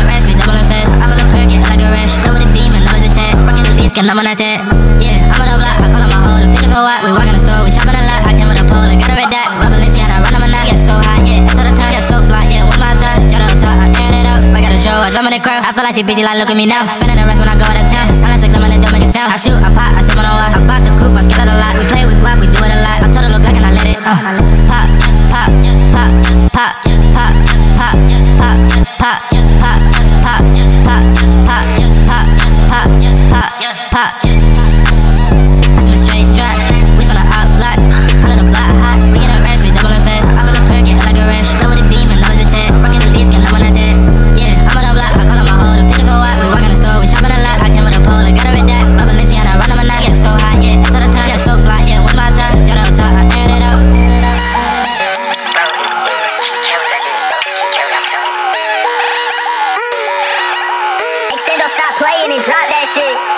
a rest, we doubling fast. I feel a perk, get like a rash. Go with the beam and always attack. Rockin' the beats, get numb on that tag. Yeah, I'm on the block, I call on my hoe. The pickers go out, we walk in the store, we shopping a lot. I came with a pole, I got a red dot. Rub Balenciaga, run on my knot. Yeah, so hot, yeah, to the top, yeah, so fly, yeah, one my time. Jet on top, I airing it up. I got a show, I jump in the crowd. I feel like she busy, like look at me now. Spinning the rest when I go out of town. Silence a glim and it don't make a sound. I shoot, I pop, I sip on a wall. I bought the coupe, I skill it a lot. We play with guap, we do it a lot. I told her look like and I let it pop, pop, pop, pop, pop, pop, pop, pop, pop, pop, pop, pop, pop, pop, pop, pop. I see a straight drop, we finna out block. Under the block hot, we get a rest, we doubling fast. I feel a perk, get like a rash. Go with the beam and always attack. Rockin' the beats, get numb on that tag. Yeah, I'm on the block, I call on my hoe. The pickers go out, we walk in the store, we shopping a lot. I came with a pole, I got a red dot. Rub Balenciaga, run on my knot. Yeah, so hot, yeah, to the top, yeah, so fly, yeah, one my time. Jet on top, I airing it out. Extendo, stop playing and drop that shit.